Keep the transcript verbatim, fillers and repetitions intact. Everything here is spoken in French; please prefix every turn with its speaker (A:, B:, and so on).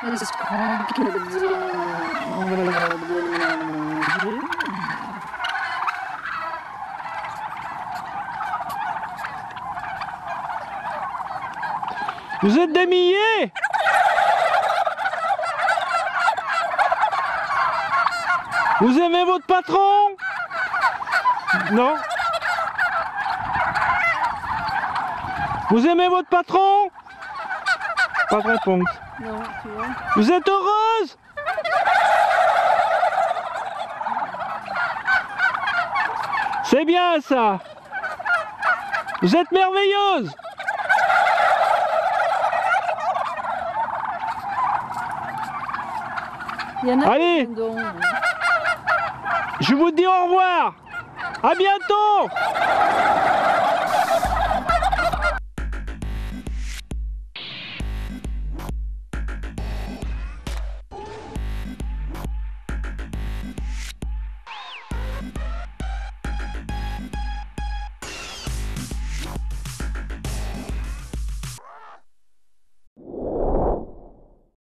A: Vous êtes des milliers? Vous aimez votre patron? Non? Vous aimez votre patron? Pas de réponse.
B: Non, tu vois.
A: Vous êtes heureuse? C'est bien ça. Vous êtes merveilleuse.
B: Il y en a
A: Allez.
B: qui ont-
A: Je vous dis au revoir. À bientôt.